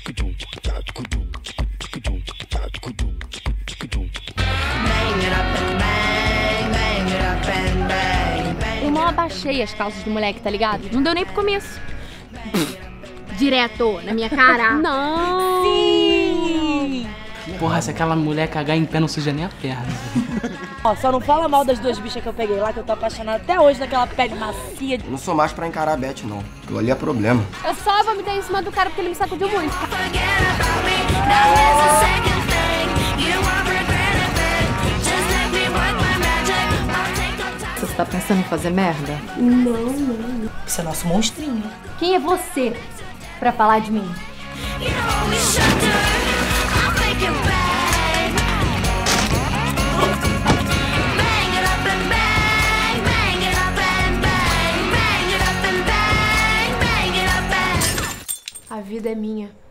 Eu mal abaixei as calças do moleque, tá ligado? Não deu nem pro começo. Direto na minha cara. Não! Sim! Porra, se aquela mulher cagar em pé não suja nem a perna. Ó, só não fala mal das duas bichas que eu peguei lá, que eu tô apaixonada até hoje naquela pele macia. Eu não sou mais pra encarar a Beth, não. Aquilo ali é problema. Eu só vomitei em cima do cara porque ele me sacudiu muito. Você tá pensando em fazer merda? Não. Você é nosso monstrinho. Quem é você pra falar de mim? A vida é minha.